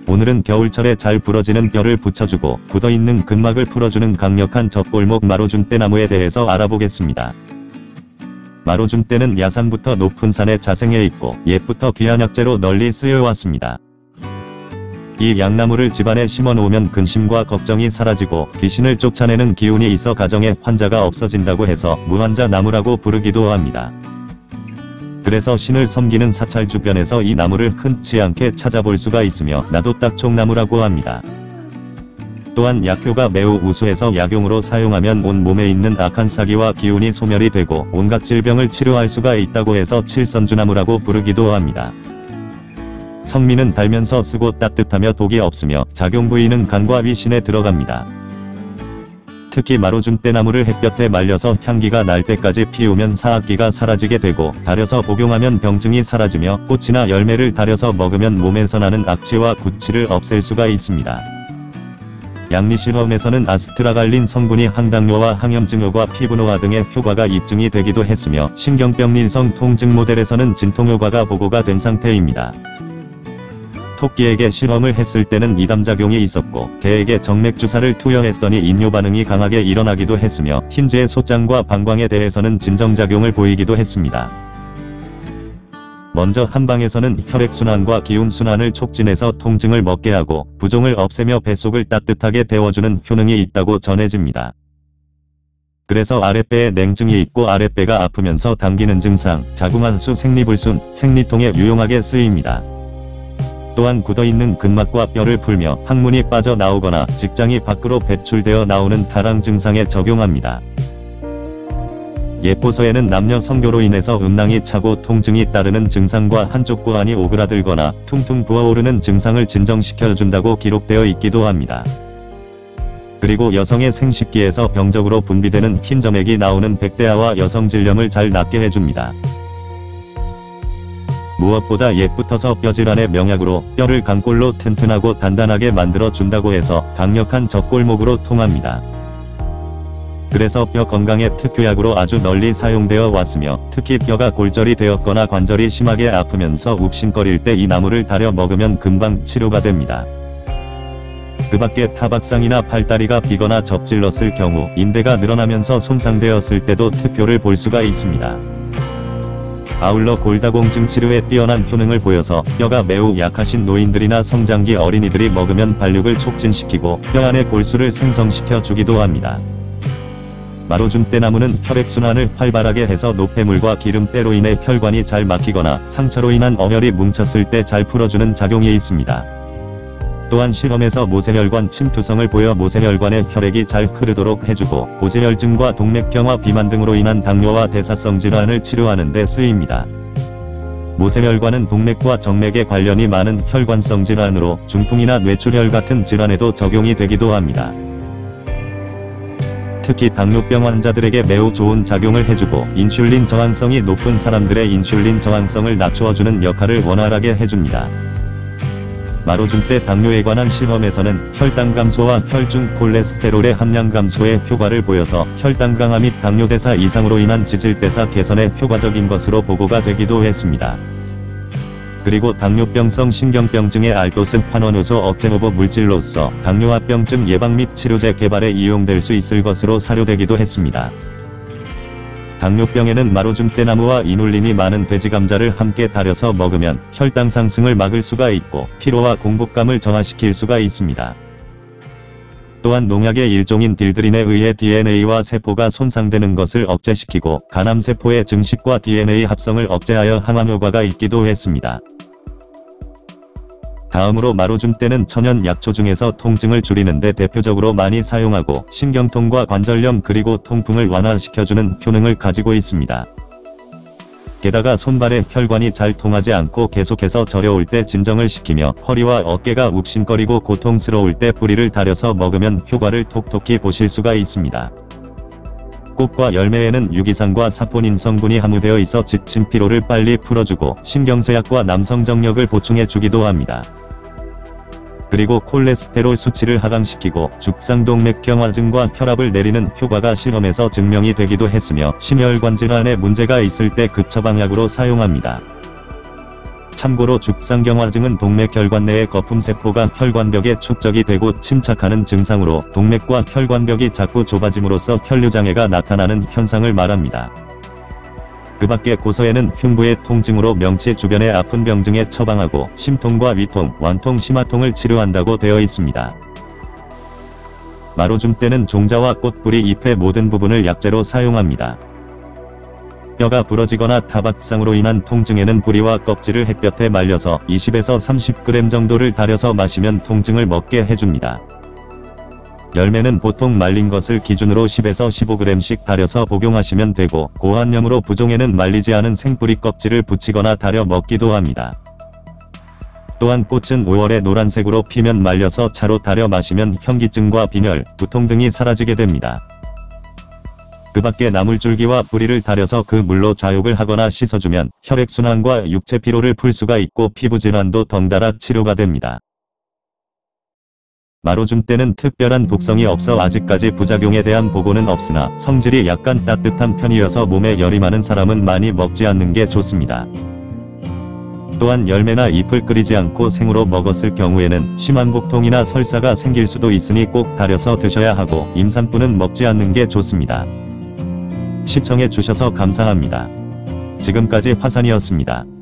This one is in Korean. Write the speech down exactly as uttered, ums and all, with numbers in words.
오늘은 겨울철에 잘 부러지는 뼈를 붙여주고 굳어있는 근막을 풀어주는 강력한 젖골목 마로준대나무에 대해서 알아보겠습니다. 마로준대는 야산부터 높은 산에 자생해 있고 옛부터 귀한 약재로 널리 쓰여왔습니다. 이 약나무를 집안에 심어놓으면 근심과 걱정이 사라지고 귀신을 쫓아내는 기운이 있어 가정에 환자가 없어진다고 해서 무환자 나무라고 부르기도 합니다. 그래서 신을 섬기는 사찰 주변에서 이 나무를 흔치 않게 찾아볼 수가 있으며 나도딱총나무라고 합니다. 또한 약효가 매우 우수해서 약용으로 사용하면 온 몸에 있는 악한 사기와 기운이 소멸이 되고 온갖 질병을 치료할 수가 있다고 해서 칠선주나무라고 부르기도 합니다. 성미는 달면서 쓰고 따뜻하며 독이 없으며 작용 부위는 간과 위신에 들어갑니다. 특히 마로준대나무를 햇볕에 말려서 향기가 날 때까지 피우면 사악기가 사라지게 되고 달여서 복용하면 병증이 사라지며 꽃이나 열매를 달여서 먹으면 몸에서 나는 악취와 구취를 없앨 수가 있습니다. 양리실험에서는 아스트라갈린 성분이 항당뇨와 항염증효과 피부노화 등의 효과가 입증이 되기도 했으며 신경병린성 통증 모델에서는 진통효과가 보고가 된 상태입니다. 토끼에게 실험을 했을 때는 이담작용이 있었고 개에게 정맥주사를 투여했더니 인뇨 반응이 강하게 일어나기도 했으며 흰지의 소장과 방광에 대해서는 진정작용을 보이기도 했습니다. 먼저 한방에서는 혈액순환과 기운순환을 촉진해서 통증을 먹게 하고 부종을 없애며 뱃속을 따뜻하게 데워주는 효능이 있다고 전해집니다. 그래서 아랫배에 냉증이 있고 아랫배가 아프면서 당기는 증상, 자궁안수 생리불순, 생리통에 유용하게 쓰입니다. 또한 굳어있는 근막과 뼈를 풀며 항문이 빠져나오거나 직장이 밖으로 배출되어 나오는 다랑 증상에 적용합니다. 예포서에는 남녀 성교로 인해서 음낭이 차고 통증이 따르는 증상과 한쪽 고환이 오그라들거나 퉁퉁 부어오르는 증상을 진정시켜준다고 기록되어 있기도 합니다. 그리고 여성의 생식기에서 병적으로 분비되는 흰점액이 나오는 백대아와 여성질염을 잘 낫게 해줍니다. 무엇보다 옛부터서 뼈질환의 명약으로 뼈를 강골로 튼튼하고 단단하게 만들어 준다고 해서 강력한 젖골목으로 통합니다. 그래서 뼈 건강의 특효약으로 아주 널리 사용되어 왔으며 특히 뼈가 골절이 되었거나 관절이 심하게 아프면서 욱신거릴 때 이 나무를 달여 먹으면 금방 치료가 됩니다. 그 밖에 타박상이나 팔다리가 비거나 접질렀을 경우 인대가 늘어나면서 손상되었을 때도 특효를 볼 수가 있습니다. 아울러 골다공증 치료에 뛰어난 효능을 보여서 뼈가 매우 약하신 노인들이나 성장기 어린이들이 먹으면 발육을 촉진시키고 뼈 안의 골수를 생성시켜 주기도 합니다. 마로준대나무는 혈액순환을 활발하게 해서 노폐물과 기름때로 인해 혈관이 잘 막히거나 상처로 인한 어혈이 뭉쳤을 때 잘 풀어주는 작용이 있습니다. 또한 실험에서 모세혈관 침투성을 보여 모세혈관의 혈액이 잘 흐르도록 해주고 고지혈증과 동맥경화 비만 등으로 인한 당뇨와 대사성 질환을 치료하는 데 쓰입니다. 모세혈관은 동맥과 정맥에 관련이 많은 혈관성 질환으로 중풍이나 뇌출혈 같은 질환에도 적용이 되기도 합니다. 특히 당뇨병 환자들에게 매우 좋은 작용을 해주고 인슐린 저항성이 높은 사람들의 인슐린 저항성을 낮추어주는 역할을 원활하게 해줍니다. 마로준대 당뇨에 관한 실험에서는 혈당 감소와 혈중 콜레스테롤의 함량 감소에 효과를 보여서 혈당 강화 및 당뇨대사 이상으로 인한 지질대사 개선에 효과적인 것으로 보고가 되기도 했습니다. 그리고 당뇨병성 신경병증의 알도스 환원효소 억제호보 물질로서 당뇨합병증 예방 및 치료제 개발에 이용될 수 있을 것으로 사료되기도 했습니다. 당뇨병에는 마로준대나무와 이눌린이 많은 돼지감자를 함께 달여서 먹으면 혈당 상승을 막을 수가 있고 피로와 공복감을 저하시킬 수가 있습니다. 또한 농약의 일종인 딜드린에 의해 디엔에이와 세포가 손상되는 것을 억제시키고 간암세포의 증식과 디엔에이 합성을 억제하여 항암 효과가 있기도 했습니다. 다음으로 마로준대는 천연 약초 중에서 통증을 줄이는 데 대표적으로 많이 사용하고 신경통과 관절염 그리고 통풍을 완화시켜주는 효능을 가지고 있습니다. 게다가 손발의 혈관이 잘 통하지 않고 계속해서 저려올 때 진정을 시키며 허리와 어깨가 욱신거리고 고통스러울 때 뿌리를 달여서 먹으면 효과를 톡톡히 보실 수가 있습니다. 꽃과 열매에는 유기산과 사포닌 성분이 함유되어 있어 지친 피로를 빨리 풀어주고 신경쇠약과 남성정력을 보충해주기도 합니다. 그리고 콜레스테롤 수치를 하강시키고 죽상동맥경화증과 혈압을 내리는 효과가 실험에서 증명이 되기도 했으며 심혈관 질환에 문제가 있을 때 급처방약으로 사용합니다. 참고로 죽상경화증은 동맥혈관 내의 거품세포가 혈관벽에 축적이 되고 침착하는 증상으로 동맥과 혈관벽이 자꾸 좁아짐으로써 혈류장애가 나타나는 현상을 말합니다. 그 밖에 고서에는 흉부의 통증으로 명치 주변의 아픈 병증에 처방하고 심통과 위통, 완통, 심화통을 치료한다고 되어 있습니다. 마로줌 때는 종자와 꽃뿌리 잎의 모든 부분을 약재로 사용합니다. 뼈가 부러지거나 타박상으로 인한 통증에는 뿌리와 껍질을 햇볕에 말려서 이십에서 삼십 그램 정도를 달여서 마시면 통증을 먹게 해줍니다. 열매는 보통 말린 것을 기준으로 십에서 십오 그램씩 달여서 복용하시면 되고, 고환염으로 부종에는 말리지 않은 생뿌리 껍질을 부치거나 달여 먹기도 합니다. 또한 꽃은 오월에 노란색으로 피면 말려서 차로 달여 마시면 현기증과 빈혈, 두통 등이 사라지게 됩니다. 그 밖에 나물줄기와 뿌리를 달여서 그 물로 좌욕을 하거나 씻어주면 혈액순환과 육체 피로를 풀 수가 있고 피부질환도 덩달아 치료가 됩니다. 마로줌 때는 특별한 독성이 없어 아직까지 부작용에 대한 보고는 없으나 성질이 약간 따뜻한 편이어서 몸에 열이 많은 사람은 많이 먹지 않는 게 좋습니다. 또한 열매나 잎을 끓이지 않고 생으로 먹었을 경우에는 심한 복통이나 설사가 생길 수도 있으니 꼭 달여서 드셔야 하고, 임산부는 먹지 않는 게 좋습니다. 시청해 주셔서 감사합니다. 지금까지 화산이었습니다.